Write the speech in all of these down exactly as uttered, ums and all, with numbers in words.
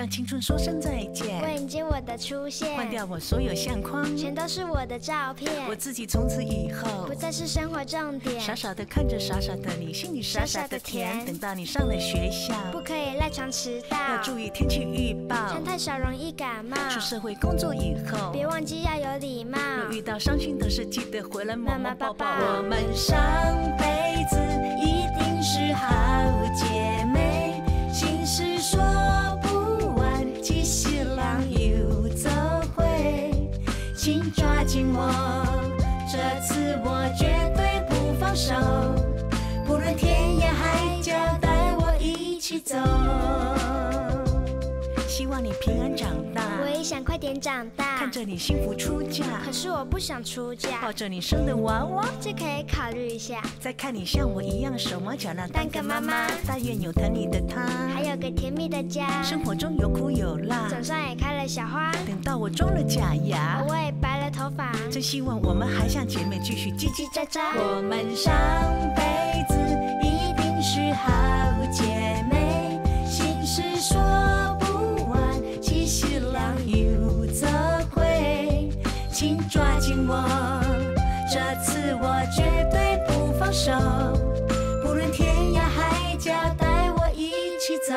向青春说声再见， 为迎接我的出现， 换掉我所有相框， 全都是我的照片。 我自己从此以后不再是生活重点， 傻傻的看着傻傻的你，心里傻傻的甜。等到你上了学校， 不可以赖床迟到， 要注意天气预报， 穿太少容易感冒。 出社会工作以后， 别忘记要有礼貌。 若遇到伤心的事，记得回来摸摸抱抱。 我们上辈子一定是好姐妹，心事说不完，几世人又走回，请抓紧我，这次我绝对不放手，不论天涯海角，带我一起走。希望你平安长大， 我也想快点长大， 看着你幸福出嫁， 可是我不想出嫁， 抱着你生的娃娃， 这可以考虑一下。 再看你像我一样手忙脚乱当个妈妈，但愿有疼你的他， 还有个甜蜜的家。 生活中有苦有辣， 手上也开了小花， 等到我装了假牙， 我也白了头发， 真希望我们还像姐妹继续叽叽喳喳。我们上辈子一定是好姐妹，心事说不完，几世人又走回，请抓紧我，这次我绝对不放手，不论天涯海角，带我一起走。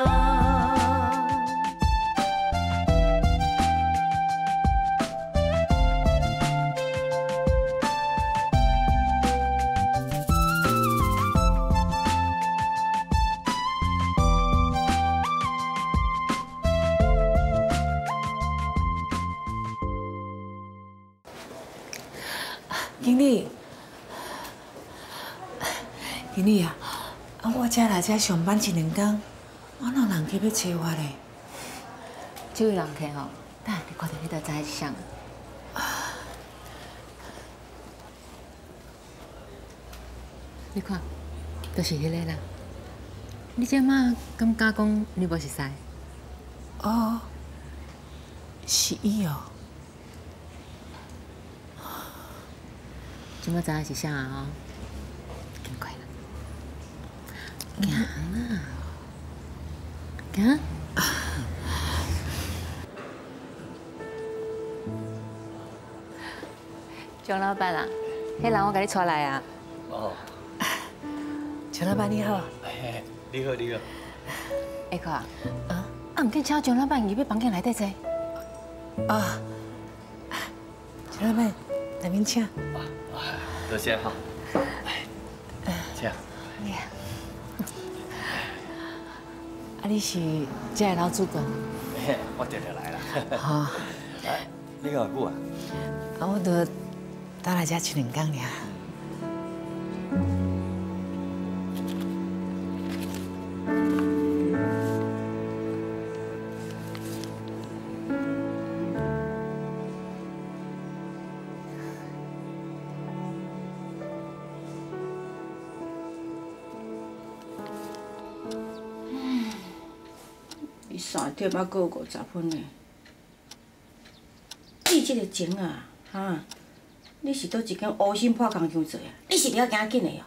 经理，经理啊，啊我才来这上班一两天，我哪人去要找我嘞？ 这位人客吼，等下你看到你就知是谁。你看，就是迄个啦。你这马敢敢讲你无熟悉？ 哦，是伊哦。 即马知影是啥啊？赶快啦！行啊，行。张老板啊，迄人我甲你带来啊。 哦。 张老板你好。 哎，你好你好。 下课啊？啊，啊，唔见请张老板入去房间内底坐。 啊，张老板，来面请。 多谢哈。请。 你啊。 啊，你是这个老主管？ 嘿，我直直来啦。 好。 你讲久啊？ 啊，我都打来这一两天尔。 伊三点还过五十分呢。你这个情啊，哈，你是倒一间乌心破工厂做啊？你是了行紧的哦。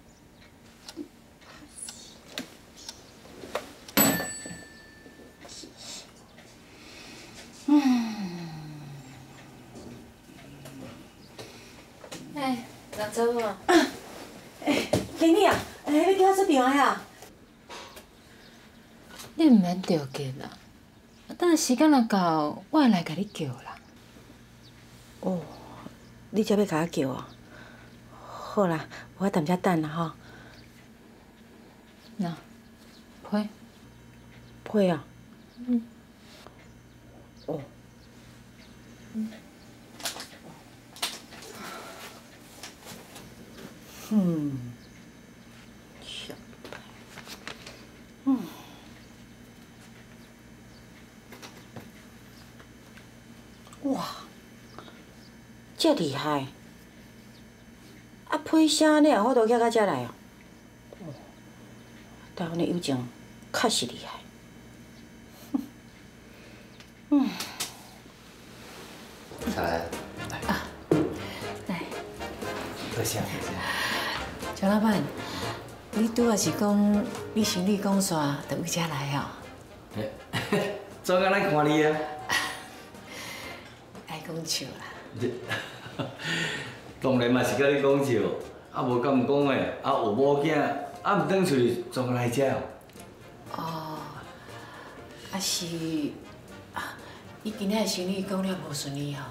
嗯。 哎，人走啊？ 哎，经理啊，哎，你叫我出电话呀？ 你唔免着急啦，等时间若到，我会来甲你叫啦。 哦，你才要甲我叫哦？好啦，我踮遮等啦吼。 那，批。 批啊？ 嗯。 哦。嗯。嗯。小牌。嗯。哇，这厉害！啊，批声你也法度寄到遮来哦。哦，台湾的友情确实厉害。嗯。 来， 啊，来。 多谢多谢。 张老板，你拄也是讲你行李讲煞，就为遮来哦？ 怎个来看你啊？ 爱讲笑啦。 当然嘛是甲你讲笑，啊无敢毋讲诶，啊有某囝，啊毋转出去，怎来遮？ 哦，啊是，啊，你今仔生意讲了无顺利吼？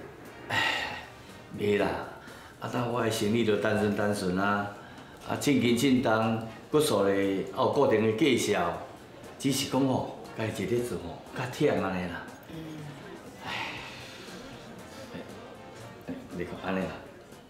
袂啦，啊等我诶生意就单纯单纯啊，啊称斤称重，骨数咧也有固定诶计数，只是讲吼，家己一日做吼较忝安尼啦。嗯。唉，你看安尼啦。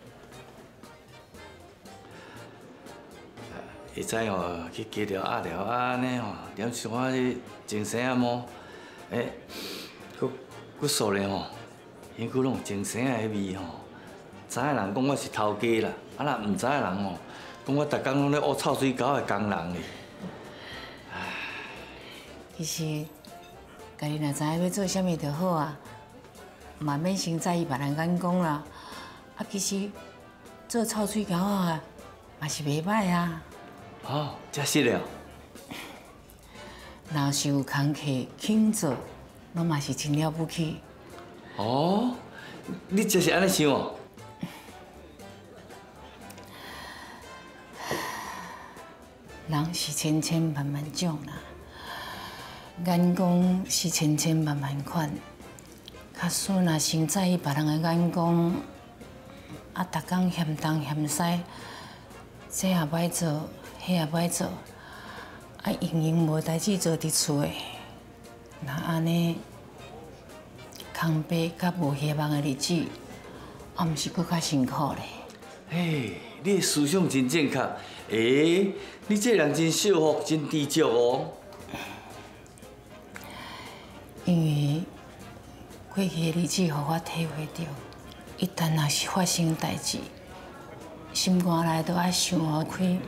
会使吼去加条鸭条啊，安尼吼，点像我去精神啊么？诶，骨骨素咧吼，因佮拢有精神啊迄味吼。知影人讲我是头家啦，啊若毋知影人吼，讲我逐工拢咧挖臭水沟的工人咧。 其实，家己若知影要做啥物就好啊，嘛免先在意别人眼光啦。啊，其实做臭水沟啊，嘛是袂歹啊。 哦，真是了。 若是有工课肯做，拢嘛是真了不起。 哦，你真是安尼想哦？ 人是千千万万种啦，眼光是千千万万款。假使若先在意别人的眼光，啊，逐工嫌东嫌西，这也歹做。 迄也歹做，啊，闲闲无代志做伫厝诶，那安尼空白甲无希望诶日子，啊，毋是搁较辛苦咧。 嘿，你的思想真正确，诶，你这人真幸福，真知足哦。 因为过去诶日子，互我体会到，一旦若是发生代志，心肝内都爱想好开。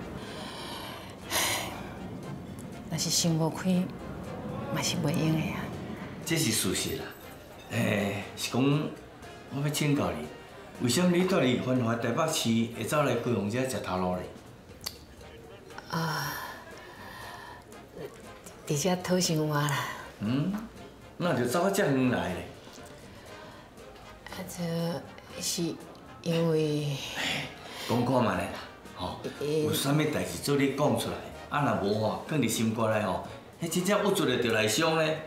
若是想无开，嘛是袂用的啊。 这是事实啦。诶，是讲我要请教你，为什么你住伫繁华台北市，会走来高雄遮食头路咧？ 啊，伫遮讨生活啦。 嗯，那就走到遮远来咧。 啊，这是因为…… 讲看卖咧啦，吼，有啥物代志做你讲出来。 啊，若无吼，放伫心肝内吼，迄真正郁出来就来伤咧。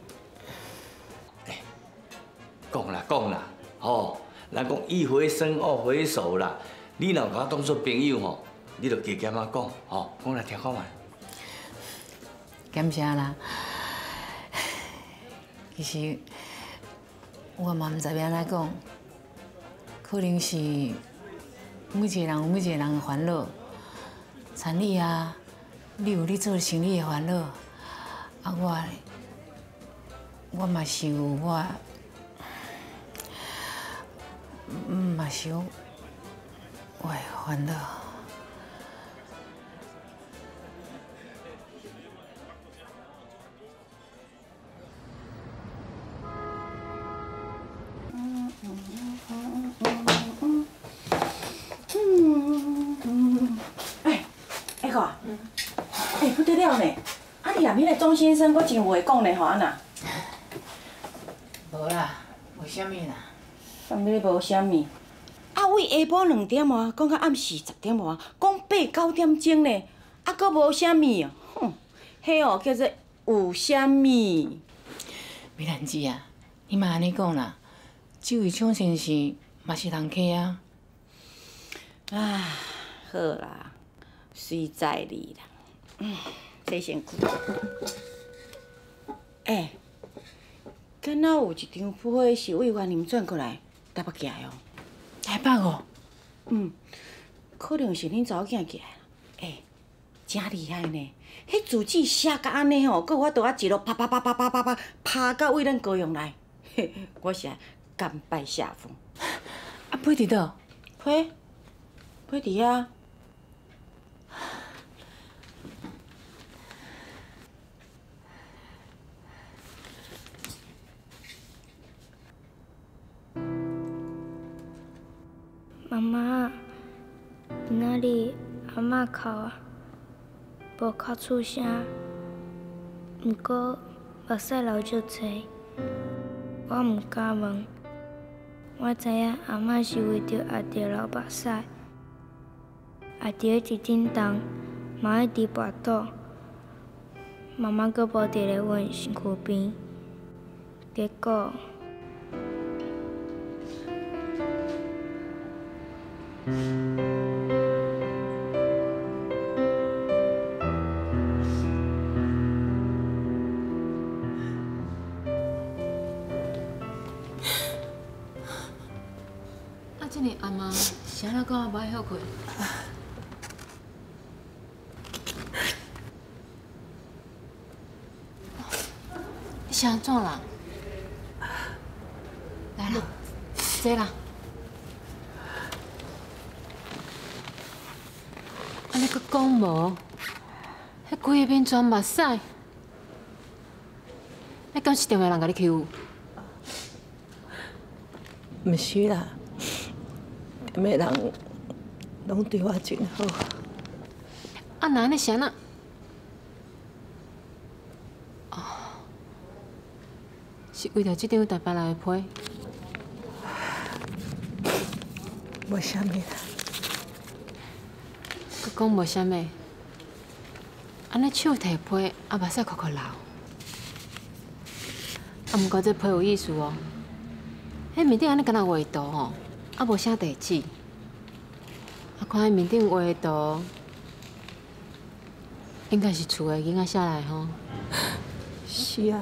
哎，讲啦讲啦，吼，人讲一回生二回熟啦。你若甲我当作朋友吼，你就加减啊讲，吼，讲来听看卖。 感谢啦。其实我嘛毋知要安怎讲，可能是每一个人有每一个人的烦恼，田丽啊。 你有你做生意的烦恼，啊我，我嘛是有我，嗯嘛是有我的烦恼。 嗯嗯嗯嗯嗯嗯嗯。哎，哎哥。 哎，不得了呢！啊，你内面个钟先生，我真有话讲呢，吼安那？ 无啦，无啥物啦。 啥物无啥物？啊，为下晡两点外，讲到暗时十点外，讲八九点钟呢，啊，阁无啥物哦。哼，迄哦叫做有啥物？美兰姐啊，你莫安尼讲啦，这位钟先生嘛是人客啊。 啊，好啦，随在你啦。 嗯，这先顾。哎，敢若有一张批是委员林转过来台北寄的哦。 台北哦？ 嗯，可能是恁查某囝寄的。哎，真厉害呢！迄字纸写甲安尼吼，搁有法度啊一路啪啪啪啪啪啪啪拍到为咱高雄来。嘿，我是甘拜下风。 啊，批伫倒？ 批？批伫遐。 妈妈，今仔日阿嬷哭啊，无哭出声，毋过目屎流足多，我毋敢问。我知影阿嬷是为着阿弟流目屎，阿弟伫顶动，嘛一直跋倒，妈妈阁无伫咧阮身躯边，结果。 啊，这个阿妈是安怎讲啊？歹休困？你是安怎啦？来啦，坐啦。 安尼阁讲无？迄规面全目屎，你敢是电话人甲你欺负？ 毋是啦，踮个人拢对我真好。 啊，那安尼是安怎？哦，是为着这张台北来的批？ 无啥物啦。 佮讲无啥物，安尼手提批，啊目屎哭哭流，啊毋过这批有意思哦。迄面顶安尼敢若画图吼，啊无写地址，啊看迄面顶画的图，应该是厝的囡仔写来吼。 是啊，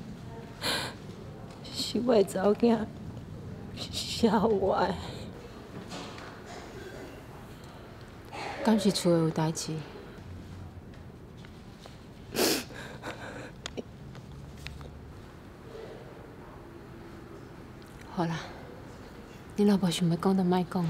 是我的查某囝写互我的。 敢是厝的有代志？好啦，你若无想要讲，就莫讲啦。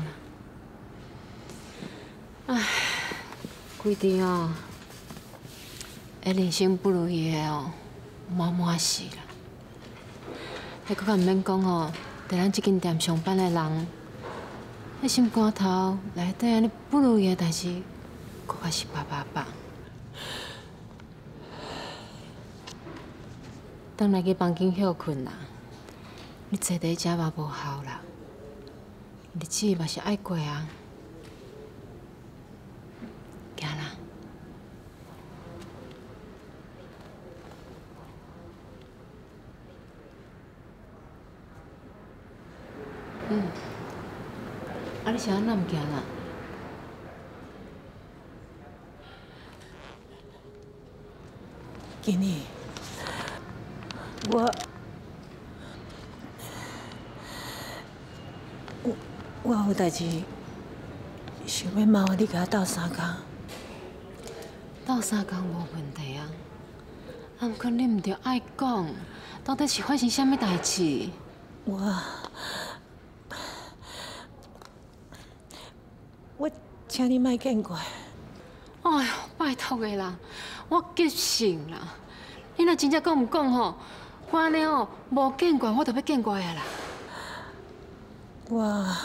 唉，规日哦，会人生不如意的哦，满满是啦。还佫较毋免讲哦，在咱即间店上班的人。 迄心肝头内底安尼不如意的代志，佫较是百百百。等来去房间休困啦，你坐伫遮嘛无效啦，日子嘛是爱过啊。行啦。嗯。 啊！你是安怎毋行啦？ 今日我我我有代志想要麻烦你甲我斗相共。 斗相共无问题啊，啊，毋过你毋着爱讲，到底是发生啥物代志？ 我。 我请你莫见怪。 哎呦，拜托的啦，我急性啦！你若真正讲毋讲吼，我安尼吼无见怪，我就要见怪啊啦。 我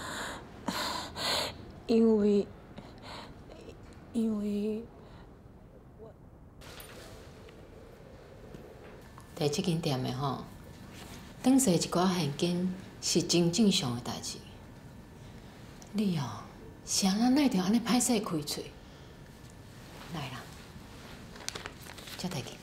因为因为在这间店的吼，等势一寡现金是真正常的代志。你哦。 是安怎奈着安尼歹势开嘴？来啦，遮摕去。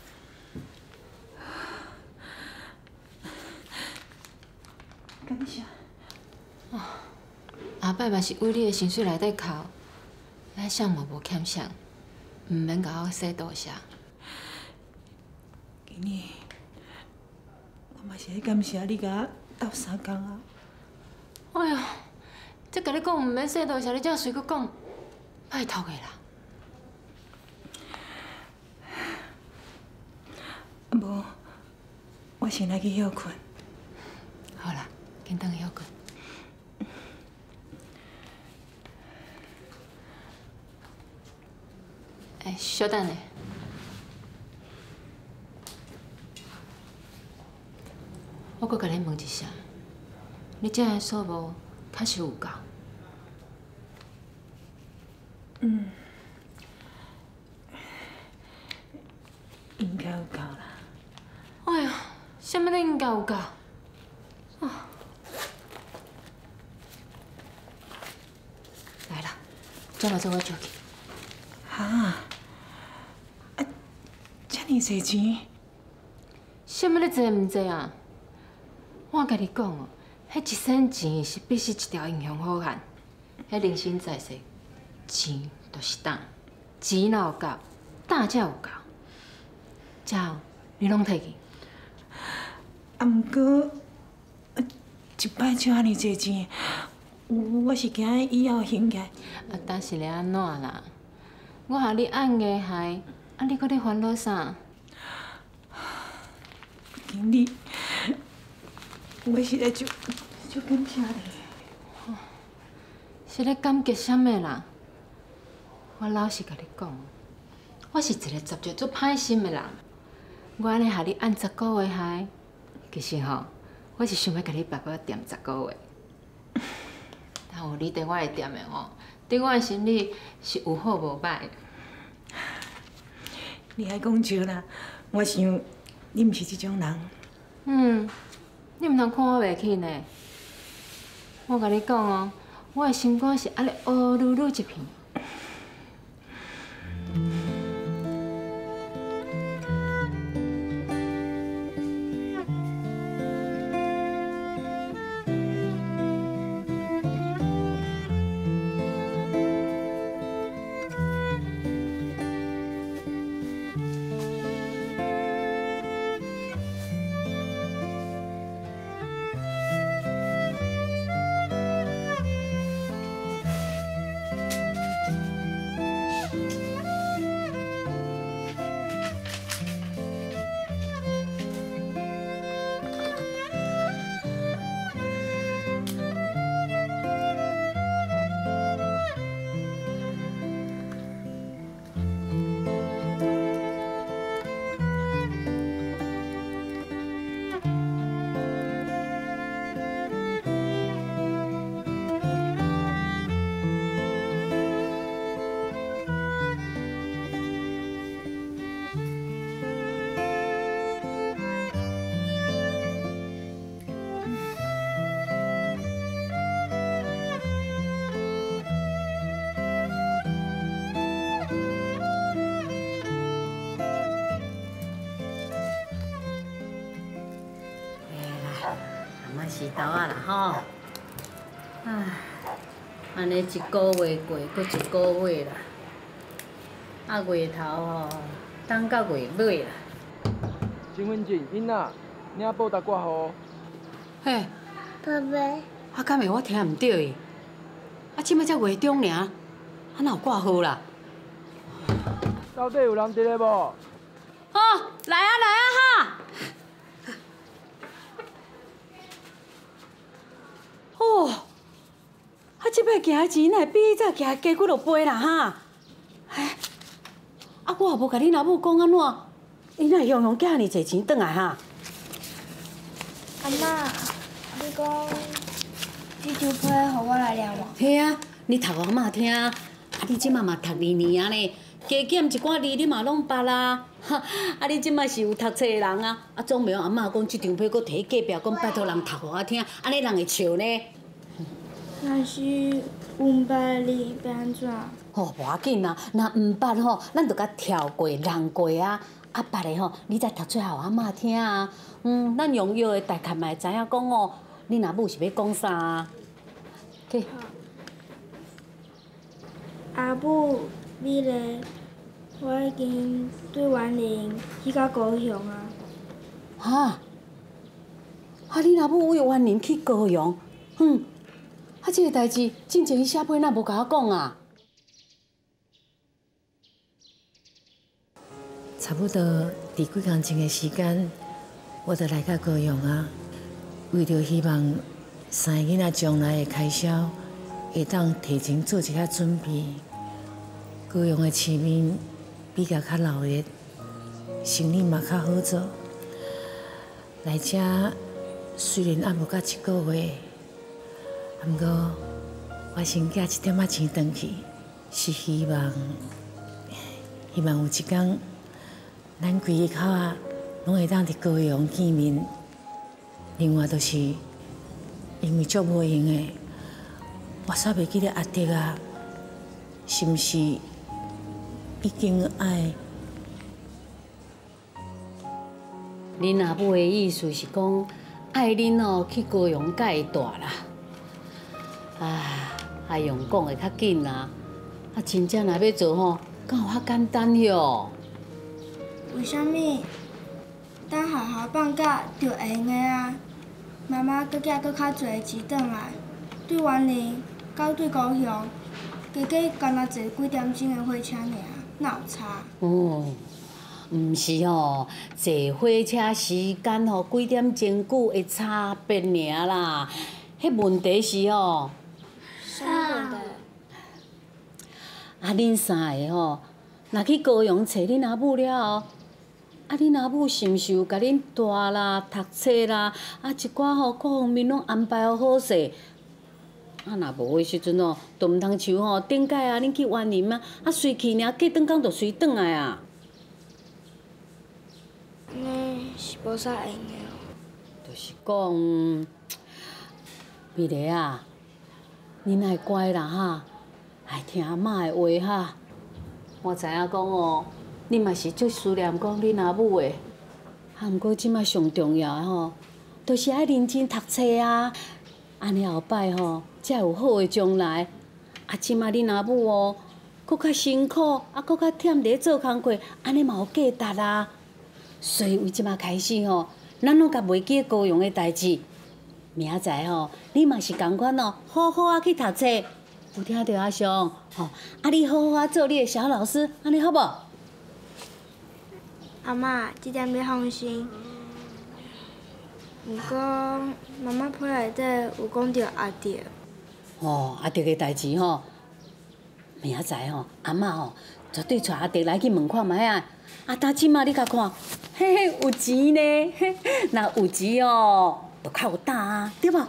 感谢。 哦，后摆嘛是为你的薪水内底扣，咱啥嘛无欠啥，毋免甲我说多谢。 今日我嘛是感谢你甲我斗相共啊。 哎呦！ 这甲你讲毋免说多谢，你才随佫讲，拜托的啦。 啊无，我先来去休困。 好啦，紧等休困。哎，稍等下。我佫甲你问一下，你遮个数目确实有够？ 嗯，应该有够啦。 什么应该有够？哦，来啦，这嘛做我借去。 哈，啊，遮尔侪钱？ 什么咧济唔济啊？我甲你讲哦，迄一仙钱是必须一条银行好汉，迄人生在世，钱就是胆，钱若有够，胆才有够。这样你拢摕去。 啊，毋过一摆借遐尔侪钱，我是惊以后还起来。 啊，但是咧安怎啦？我向你按月还，啊，你搁咧烦恼啥？ 经理，我实在就就感谢你。 是咧感激什么啦？我老实甲你讲，我是一个十足足歹心的人。我安尼向你按十个月还，其实吼，我是想要甲你白个垫十个月。但有你伫我的店的吼，对我的心里是有好无歹。 你爱讲笑啦，我想你毋是这种人。 嗯，你毋通看我袂起呢。我甲你讲哦，我的心肝是安尼乌噜噜一片。 时头啊啦吼，唉，安尼一个月过，搁一个月啦，啊月头吼，等到月尾啦。 身份证、囡仔，领报答挂号。 嘿， 爸爸， 啊，敢会我听唔对伊？啊，即摆才月中尔，啊哪有挂号啦？ 到底有人伫咧无？ 哦，来啊来啊哈！哦，啊，即摆行的钱乃比迄早行加几落倍啦哈！哎，啊，我也无甲你老母讲安怎，你哪会用用寄遐尼济钱转来哈？ 阿妈，你讲这张批互我来念无？ 嘿啊，你读阿嬷听，啊，你即马嘛读二年啊呢，加减一寡字你嘛拢捌啦。哈，啊，你即马是有读册的人啊，啊，总袂用阿嬷讲这张批搁摕去隔壁讲拜托人读互我听，安尼人会笑呢。 若是阮捌你要安怎？ 哦，无要紧啦，若毋捌吼，咱就甲跳过、让过啊。啊，捌的吼，你再读出来互阿嬷听啊。嗯，咱用药的大概嘛会知影讲哦，你若母是要讲啥啊？去。 阿母，你咧，我已经对婉玲去到高雄啊。 哈？啊，你若母为婉玲去高雄？哼，啊，这个代志进前伊写批哪无甲我讲啊？ 差不多伫几工前的时间，我就来到高雄啊，为着希望三个囡仔将来的开销会当提前做一下准备。高雄的市面比较较闹热，生意嘛较好做。来遮虽然还无到一个月，不过我先寄一点仔钱回去，是希望希望有一天。咱规个口啊，拢会当伫高雄见面， 另外就是因为足无用的，我煞袂记得阿德啊，是毋是已经爱？ 恁阿母的意思是讲，爱恁哦去高雄介大啦。唉，爱用讲的较紧啦，啊，真正若要做吼，敢有遐简单哟？ 为什么？等学校放假就会用的啊！妈妈搁寄搁较侪钱转来，对园林到对高雄，加加干那坐几点钟的火车尔，哪有差？ 哦。毋是吼，坐火车时间吼几点钟久的差别尔啦。迄问题是吼， 啥问题？ 啊，恁三个吼，若去高雄找恁阿母了后，啊，恁阿母是毋是有甲恁住啦、读册啦，啊，一寡吼各方面拢安排好好势？啊，若无迄时阵哦，都毋通像吼顶届啊，恁去园林啊，啊随去尔，过顿工就随转来啊。 那是无啥用的哦。 就是讲，美丽啊，恁爱乖啦哈，爱听阿嬷的话哈。我知影讲哦，恁嘛是最思念讲恁阿母的，啊，毋过即摆上重要的吼，就是爱认真读册啊，安尼后摆吼才有好的将来。啊，即摆恁阿母哦，搁较辛苦，啊，搁较忝伫做工课，安尼嘛有价值啊。所以为即摆开始吼，咱拢甲袂记高雄的代志。明仔载吼，你嘛是共款哦，好好啊去读册，有听到阿雄？吼，啊你好好啊做你的小老师，安尼好无？ 阿嬷，这点要放心。毋过妈妈批内底有讲到阿德。 哦，阿德的代志吼，明仔载吼，阿嬷吼绝对带阿德来去问看卖啊。啊，呾即马你甲看，嘿嘿，有钱呢，嘿，若有钱哦，就较有胆啊，对无？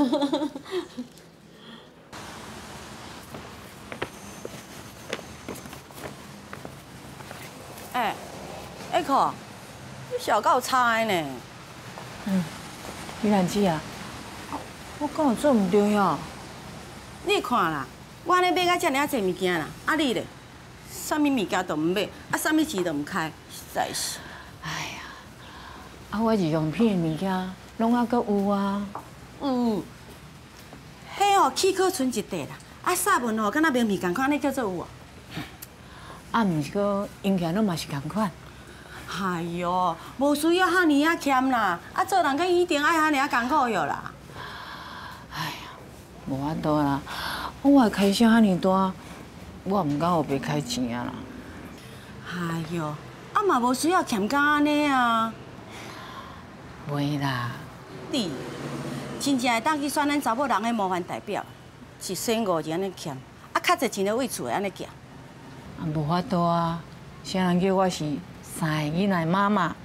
哎，下课，你笑够差的呢。 嗯，玉兰姐啊，我敢有做毋对哦？ 你看啦，我安尼买甲遮尔啊侪物件啦，啊你咧？啥物物件都毋买，啊，啥物钱都毋开，实在是。 哎呀，啊，我日用品的物件拢还阁有啊。 有，迄哦，起可存一块啦。啊，纱文哦，敢若明皮共款，安尼叫做有哦。 啊，毋是过用起来拢嘛是共款。 哎哟，无需要遐尼啊欠啦，啊，做人甲一定爱遐尼啊艰苦哟啦。 哎呀，无法度啦，我的开销遐尼大。我毋敢有白开钱啊啦！ 哎哟，啊嘛无需要欠到安尼啊！ 袂啦， 你真正会当去选咱查某人的模范代表，一生五日安尼欠，啊较侪钱就为厝的安尼寄。 啊无法度啊，谁人叫我是三个囡仔妈妈？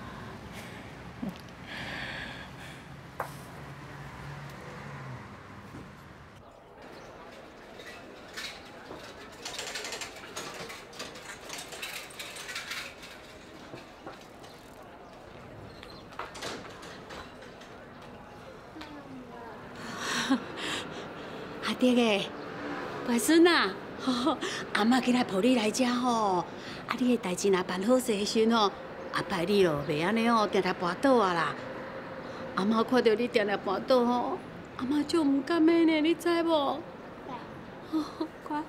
阿德个，乖孙啊，阿嬷今仔抱你来遮吼，啊，你的代志若办好势的时吼，阿拜你咯，袂安尼吼，定定跋倒啊啦。阿嬷看到你定定跋倒吼，阿嬷就唔甘的呢，你知无？哦，乖。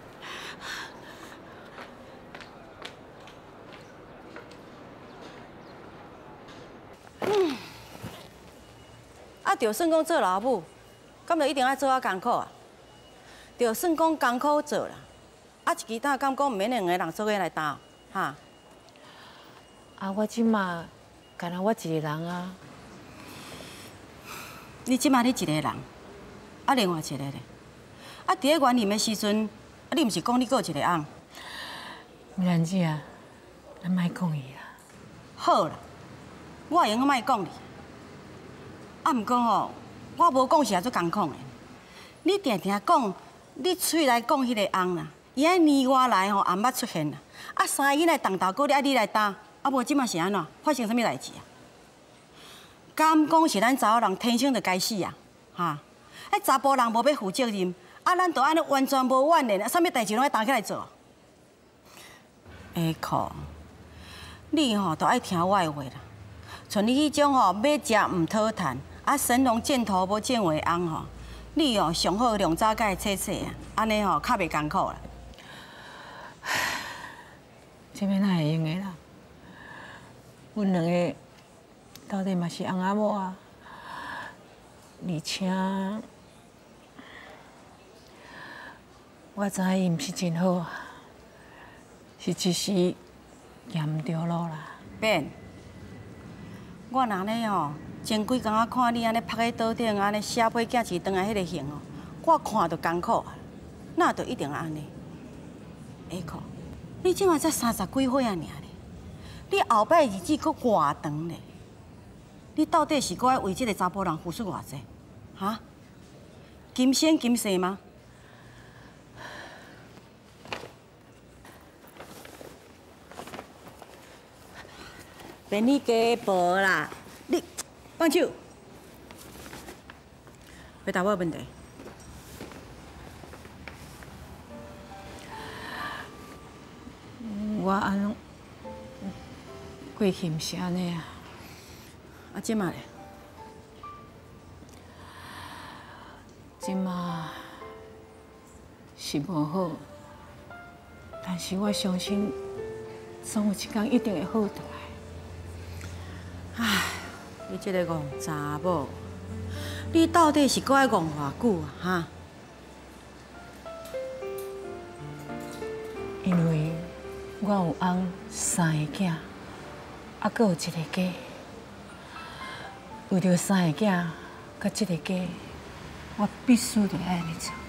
嗯，啊，就算讲做老母，敢就一定爱做啊艰苦啊？就算讲艰苦做啦，啊，一支担敢讲毋免两个人做伙来担，哈？ 啊，我即马干那我一个人啊。 你即马你一个人，啊，另外一个咧，啊，伫咧园林的时阵，啊，你毋是讲你还有一个翁？ 美兰姐啊，咱莫讲伊啦。 好啦，我会用莫讲你。啊，毋过吼，我无讲是也足艰苦的。你定定讲，你喙来讲迄个翁啦，伊爱年外来吼，也毋捌出现啦。啊，三个囡仔当头过你爱你来担，啊无即马是安怎？发生啥物代志啊？ 敢讲是咱查某人天生就该死啊？哈！哎，查甫人无要负责任，啊，咱就安尼完全无怨念，啊，啥物代志拢要担起来做。下课，你吼都爱听我的话啦。像你迄种吼要食唔讨趁，啊神龙见头无见尾翁吼，你哦上好量早甲伊切切啊，安尼吼较袂艰苦啦。 这边哪会用的啦？阮两个到底嘛是翁仔某啊，而且我知影伊毋是真好啊，是一时行唔对路啦。 变，我若呢吼前几工仔看你安尼趴在桌顶，安尼写批寄钱转来迄个形哦，我看着艰苦啊，那就一定安尼。下课，你即马才三十几岁啊，尔咧，你后摆日子搁偌长咧，你到底是搁爱为这个查甫人付出偌济？哈？今生今世吗？便你家无啦，你放手。回答我问题。 我安怎过去毋是安尼啊？ 啊，即马咧？ 即马是无好，但是我相信总有一天一定会好转来。 唉，你这个戆查某，你到底是搁爱戆偌久啊？哈？ 因为我有翁三个囝，啊，搁有一个家。为着三个囝，甲这个家，我必须得爱你做。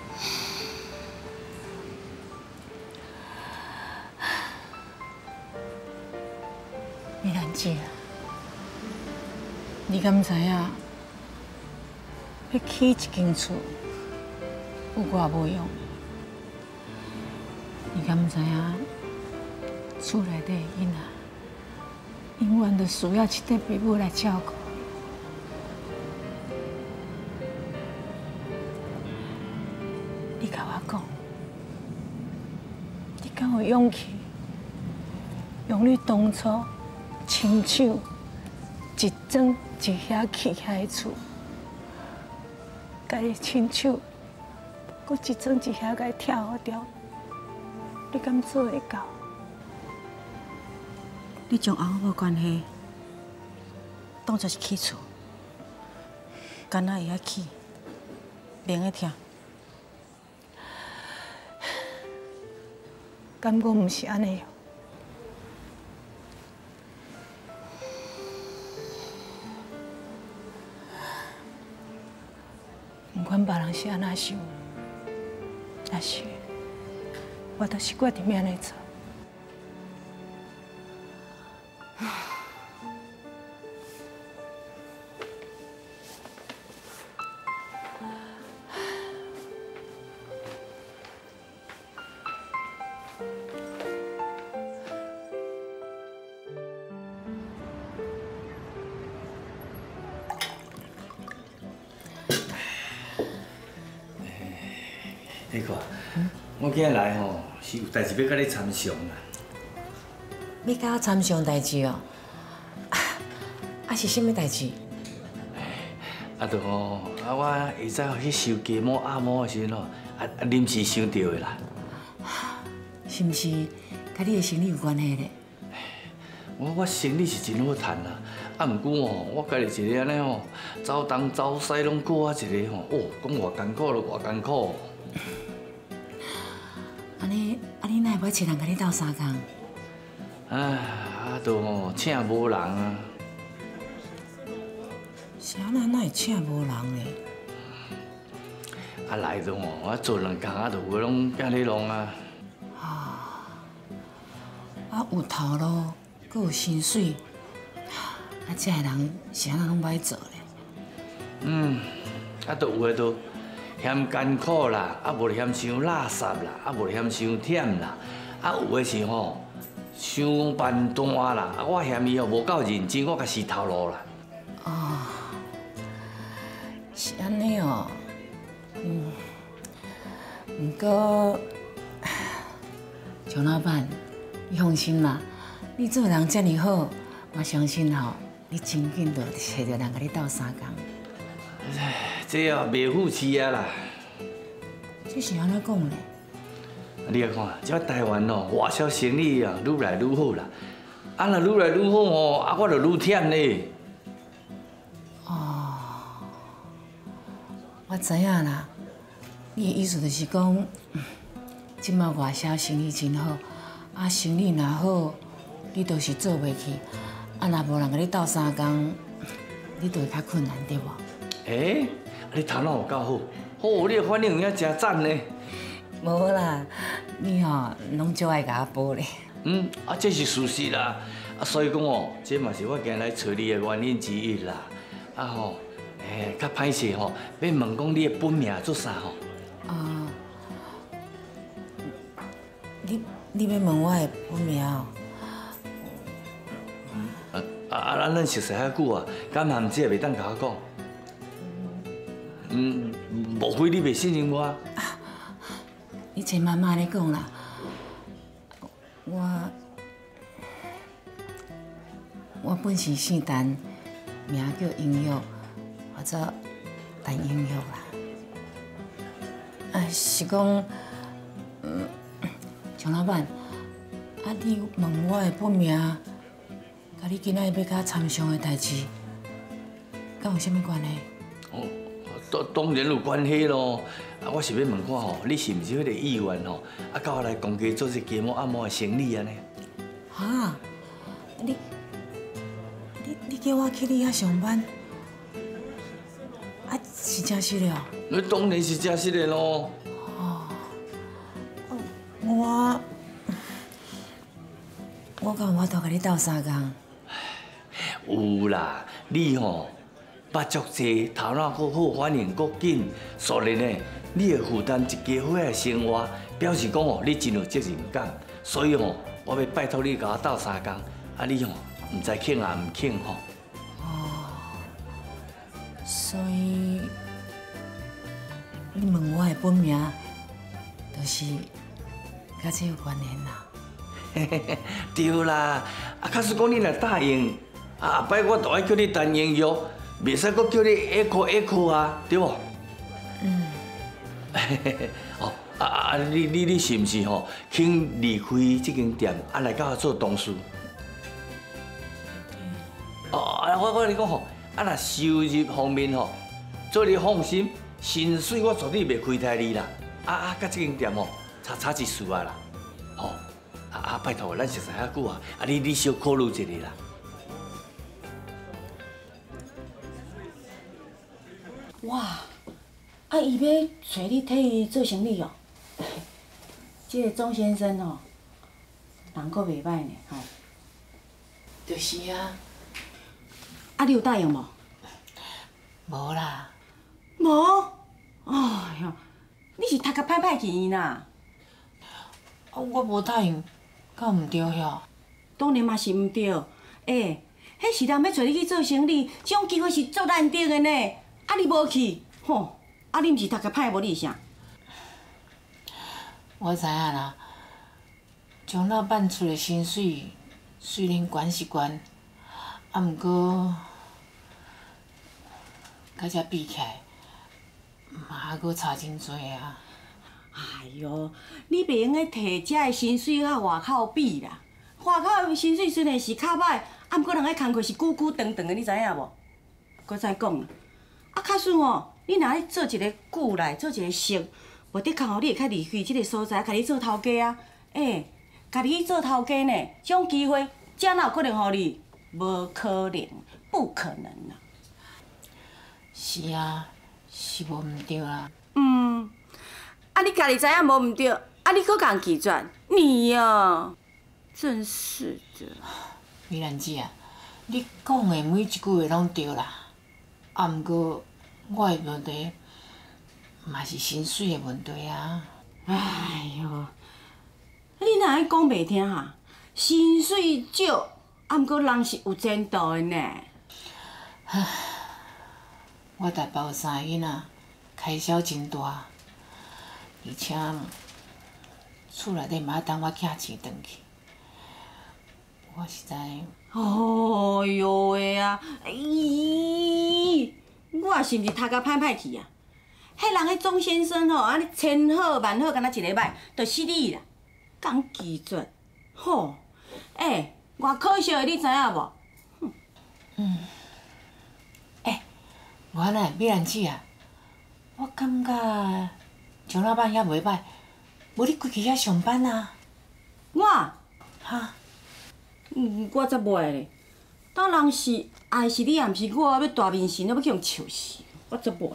美兰姐啊，你敢知影？要起一间厝，有偌无用？你敢知影？厝内底的囡仔，永远都需要一个爸母来照顾。你甲我讲，你敢有勇气，用你当初亲手一砖一遐起遐的厝，家己亲手，搁一砖一遐甲伊拆好掉？你敢做会到？ 你将翁某关系当作是起厝，干那会晓起，免会听。 感觉毋是安尼哦。不管别人是安怎想，但是我就是决定要安尼做。 你看，我今日来吼是有代志要甲你参详啦。 你甲我参详代志哦？啊是啥物代志？ 啊，就吼啊，我下早去收鸡毛鸭毛的时阵吼，啊啊临时想到的啦。 是毋是甲你的生理有关系咧？ 我我生理是真好趁啦，啊，毋过吼，我家己一个安尼吼，走东走西拢顾我一个吼，哦，讲偌艰苦就偌艰苦。 安尼，啊你哪会要找人甲你斗相共？ 唉，啊，都吼请无人啊。 啥人哪会请无人咧？ 啊来都吼，我做两工啊，就有拢甲你弄啊。 啊有头路，阁有薪水，啊这个人啥人拢歹做咧？ 嗯，啊，都有诶都。嫌艰苦啦，啊无嫌伤垃圾啦，啊无嫌伤忝啦，啊有诶是吼伤笨蛋啦，啊我嫌伊哦无够认真，我甲死头路啦。 哦， 是安尼哦，嗯，不过张老板，你放心啦，你做人这么好，我相信吼，你真紧就找到人甲你斗相共。 这也袂负气啊啦。 这是安怎讲呢？ 你来看，这台湾哦，外销生意啊，愈来愈好啦。啊，若愈来愈好哦，啊，我就愈忝呢。 哦，我知影啦。你的意思就是讲，即马外销生意真好，啊，生意若好，你就是做袂去。啊，若无人甲你斗相共，你就会较困难，对无？ 诶，你头脑有够好，哦，你的反应有影真赞呢。 无啦，你吼拢足爱甲我报咧。 嗯，啊，这是事实啦。啊，所以讲哦，这嘛是我今日来找你的原因之一啦。啊吼，诶，较歹势吼，要问讲你的本名做啥吼？ 啊，你你要问我的本名哦？ 啊啊，咱咱熟识遐久啊，敢含这袂当甲我讲？嗯，无非你袂信任我。 你千慢慢咧讲啦，我我本是姓陈，名叫英玉，或者陈英玉啦。啊，是讲，嗯，张老板，啊，你问我的本名，甲你今仔要甲参详的代志，敢有啥物关系？ 哦，当当然有关系咯。啊，我是要问看吼，你是毋是迄个议员吼？啊，甲我来公家做这鸡毛按摩的生意安尼？ 哈，你你你叫我去你遐上班，啊，是真实的哦？ 那当然是真实的咯。 哦，我我敢有法度甲你斗相共？ 有啦，你吼捌足济，头脑阁好，反应阁紧，所以呢，你会负担一家伙的生活，表示讲哦，你真有责任感。所以吼，我要拜托你甲我斗相共，啊，你吼唔知肯也唔肯吼。 哦，所以你问我的本名，就是甲这有关联啦。 嘿嘿嘿，对啦，啊，假使讲你若答应，啊，后摆我就爱叫你陈英玉，袂使阁叫你下课下课啊，对无？ 嗯。 嘿嘿嘿，哦，啊啊，你你你是毋是吼，肯离开这间店，啊来甲我做同事？哦，啊，我我跟你讲吼，啊若收入方面吼，做你放心，薪水我绝对袂亏待你啦。啊啊，甲这间店吼，差差一丝啊啦，吼。啊啊！拜托，咱熟识遐久啊，啊你你小考虑一下啦。 哇！啊，伊要找你替伊做生意哦。这个钟先生哦，人阁袂歹呢，吼。 就是啊。 啊，你有答应无？ 无啦。 无？哎哟，你是读甲歹歹去伊呐？ 啊，我无答应。敢唔对哟？ 当然嘛是唔对。哎，迄是人要找你去做生意，这种机会是足难得的呢。啊，你无去，吼，啊，你毋是读甲歹无你啥？ 我知影啦。张老板出的薪水虽然悬是悬，啊，毋过甲遮比起来，嘛还阁差真多啊。 哎哟，你袂用个摕遮个薪水甲外口比啦。外口的薪水虽然是较歹，啊，毋过人个工课是久久长长的，你知影无？搁再讲啦，啊，假使吼，你若咧做一个久来，做一个熟，无得空吼，你会较离开即个所在，家己做头家啊。哎，家己去做头家呢，这种机会，遮哪有可能互你？无可能，不可能啦。 是啊，是无毋对啦。 嗯。啊！你家己知影无毋对，啊！你搁共拒绝，你呀，真是的。 美兰姐啊，你讲的每一句话拢对啦，啊，毋过我的问题嘛是薪水的问题啊。 哎哟，你哪会讲袂听哈？薪水少，啊，毋过人是有前途的呢。 唉， 我大包三个囡仔开销真大，而且厝内底嘛等我寄钱转去，我实在…… 哦哟喂啊！咦，我也是毋是头壳歹歹去啊？迄人迄钟先生吼，安尼千好万好，敢若一礼拜就死你啦，讲拒绝，吼！哎，偌可惜的，你知影无？ 嗯。哎，我呢，美兰姐啊，我感觉张老板遐袂歹，无你规去遐上班啊？ 我？ 哈？ 嗯，我才袂咧。当人是爱是你，也毋是我，要大面神，要去互笑死，我才袂。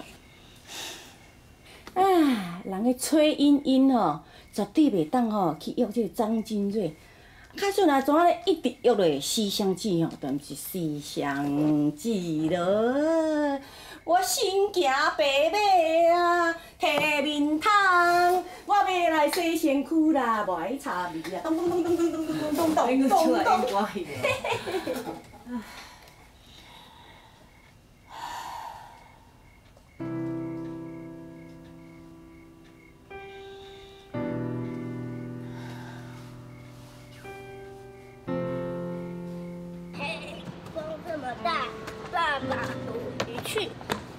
啊，人个崔茵茵吼，绝对袂当吼去约这个张金瑞。较准啊，怎啊咧一直约落思乡记吼，都毋是思乡记了。我心惊白马啊，摕面汤，我要来洗身躯啦，无爱擦味啊，咚咚咚咚咚咚咚咚咚咚咚咚。 嘿，风这么大，爸爸回去。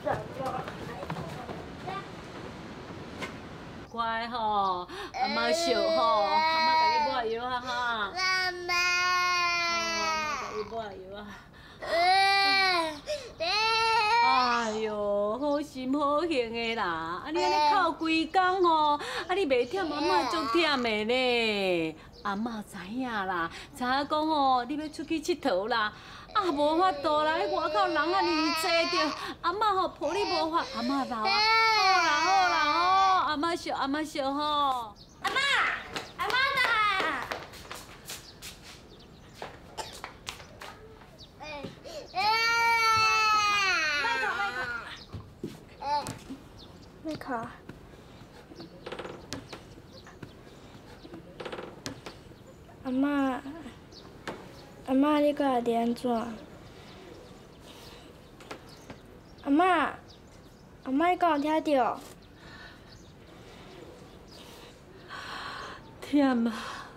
乖吼，阿妈笑吼，阿妈甲你抹药啊哈。 妈妈。 阿妈甲你抹药啊。哎哟，好心好行的啦！啊，你安尼哭规工吼，啊你袂忝，阿妈足忝的呢。阿妈知影啦，知影讲吼，你要出去佚佗啦。啊，无法度啦！迄外口人啊，尼济着，阿嬷吼抱你无法，阿嬷老啊，好啦好啦吼，阿嬷笑阿嬷笑吼。 阿嬷，阿嬷啦！麦克，阿嬷。阿嬷，你搁会伫安怎？阿嬷，阿嬷，你敢有听到？ 忝啊！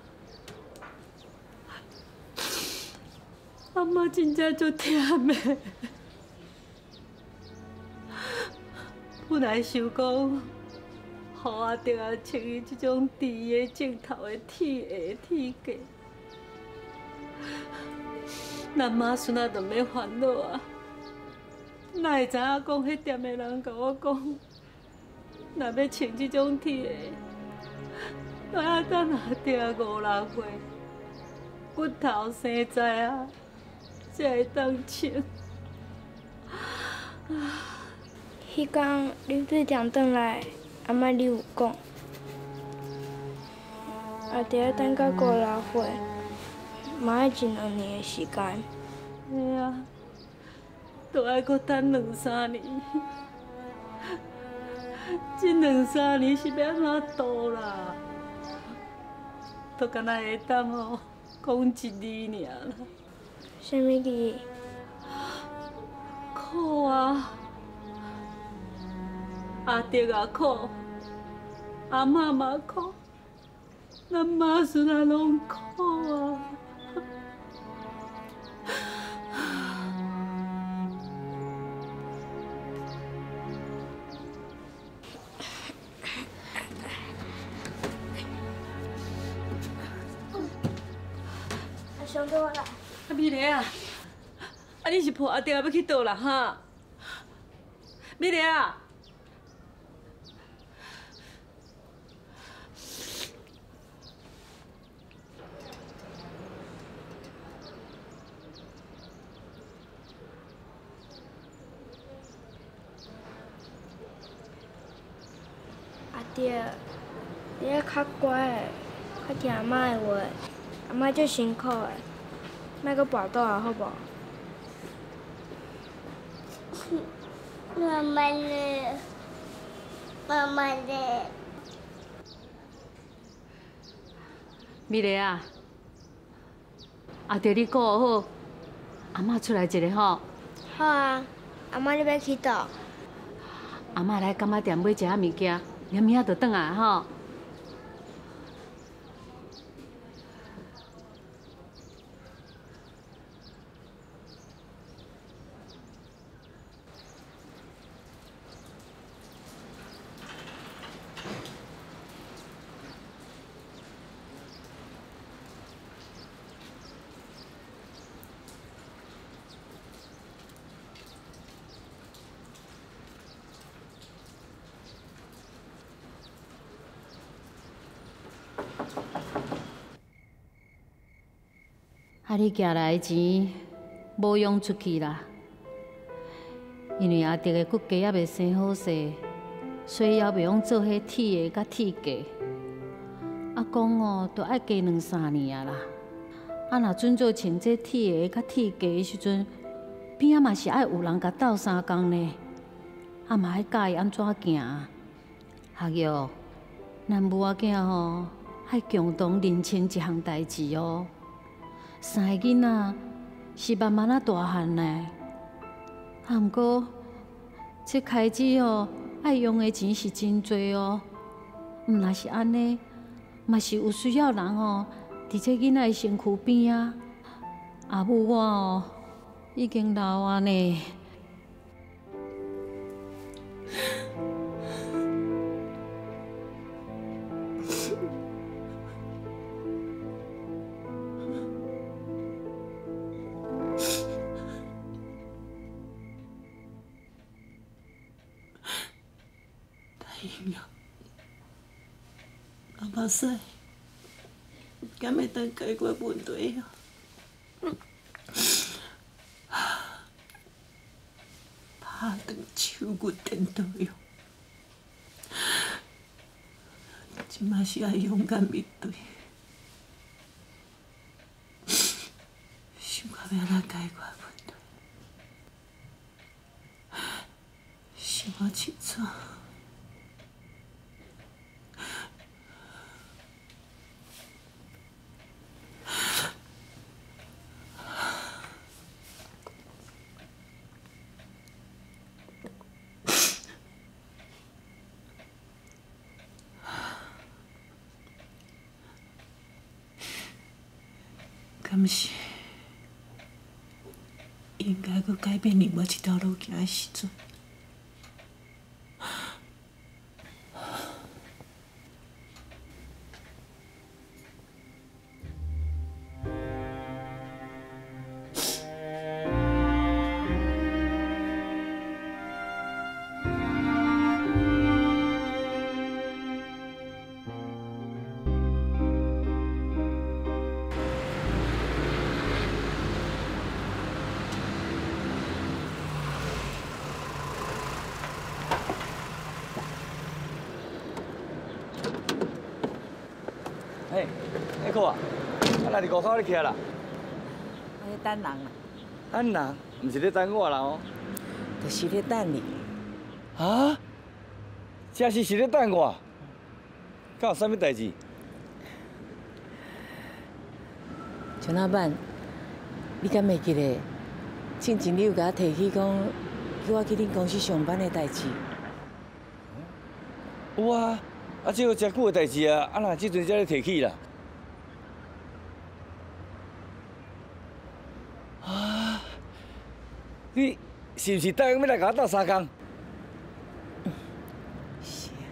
阿嬷真正足忝的。本来想讲，予阿爹啊穿伊这种猪的镜头的铁鞋铁架。咱妈孙仔就免烦恼啊！哪会知影讲迄店的人甲我讲，若要穿这种铁的，都要等阿爹五六岁，骨头生在啊，才会当穿。 迄天你对店转来，阿嬷你有讲，阿爹等到五六岁。嘛要一两年的时间。 嘿啊，都爱搁等两三年。这两三年是要安怎度啦？都敢若会当哦，讲一字尔啦。 什么字？ 苦啊！阿爹也苦，阿嬷嘛苦，咱妈孙仔拢苦啊！ 上倒来。 啊，美丽啊，啊，你是抱阿爹要去倒啦哈？美丽啊， 阿爹，你要较乖的，较听阿妈的话。阿妈足辛苦的，莫搁跋倒啊，好无？ 慢慢的，慢慢的。 美丽啊，阿爹你顾好，阿妈出来一个吼。 好啊，阿妈你要去倒？ 阿嬷来干妈店买一下物件，连明仔就转来吼。啊！你寄来的钱无用出去啦，因为阿迪的骨骼还袂生好势，所以还袂用做迄铁的甲铁架。阿公哦，都爱加两三年啊啦。啊，若准做穿这铁的甲铁架的时阵，边仔嘛是爱有人甲斗相共呢。啊嘛爱教伊安怎行。阿玉，咱母仔囝吼，爱共同认清一项代志哦。三个囡仔是慢慢啊大汉呢，啊，毋过这开支哦，爱用的钱是真多哦。毋若是安尼，嘛是有需要人哦，伫这囡仔的身躯边啊。阿母我哦，已经老啊呢。 阿目屎，敢会当解决问题啊？拍断手骨颠倒用，即马是爱勇敢面对，想看要安怎解决问题，想我清楚。敢是应该搁改变另外一条路行的时阵？ 嘿，下课啊！啊，来伫外口咧徛啦。 我咧等人啦。 等人，毋是咧等我啦哦。 就是咧等你。 啊？真是是咧等我？敢有啥物代志？ 像那晚，你敢会记得？进前你有甲我提起讲，叫我去恁公司上班的代志。 有啊。啊，这个真久的代志啊，啊，若即阵才咧提起啦。啊，你是毋是答应要来甲我斗相共？ 是啊。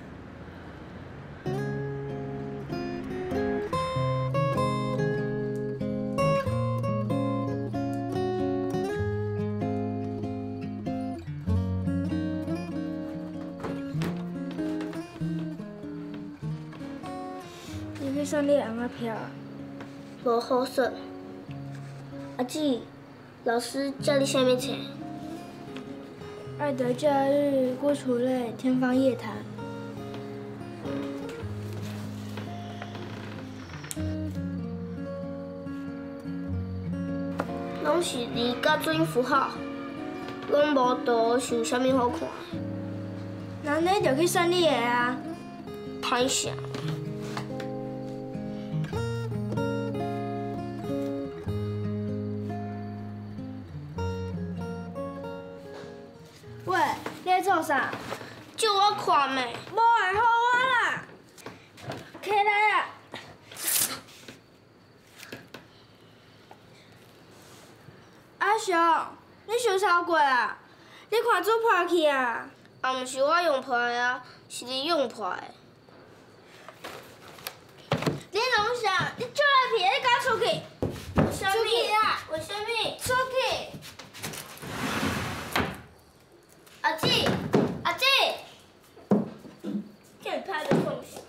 你去送你阿妈票啊？ 无好说。阿姊，老师叫你啥物册？ 爱的假日，郭楚类，天方夜谭。 拢是字甲注音符号，拢无图是有啥物好看？ 那你就去选你的啊。 歹啥？ 喂，你在创啥？ 借我看咩？ 无会好我啦，起来啊！阿雄，你想啥过啊？你看做破去啊？ 啊，毋是我用破的啊，是你用破的。 你拢啥？你出来皮，你赶出去！ 为什么？ 出去啊！ 为什么？ 出去！ 阿姊，阿姊，叫你拍个放下。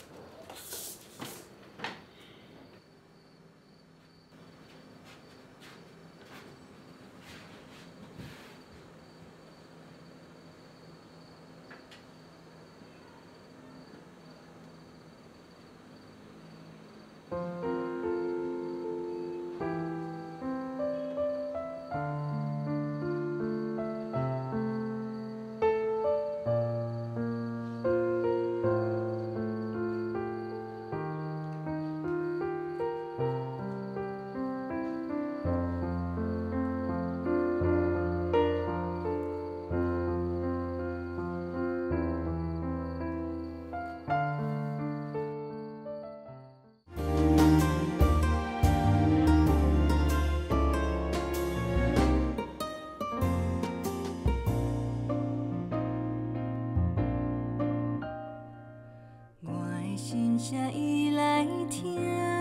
心声伊来听，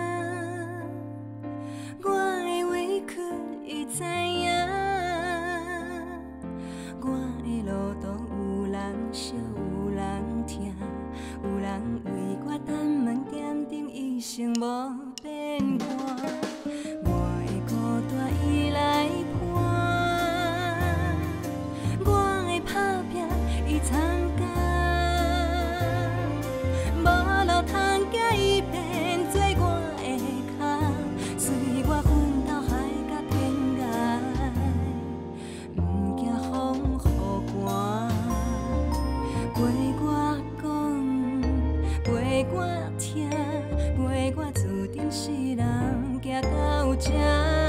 我的委屈伊知影，我的路途有人惜有人听，有人为我等问点点一生无变卦，我的孤单伊来伴，我的打拼伊参加。通行伊变做我的脚，随我奋斗海角天涯，毋惊风雨寒。陪我讲，陪我听，陪我注定是人行到这。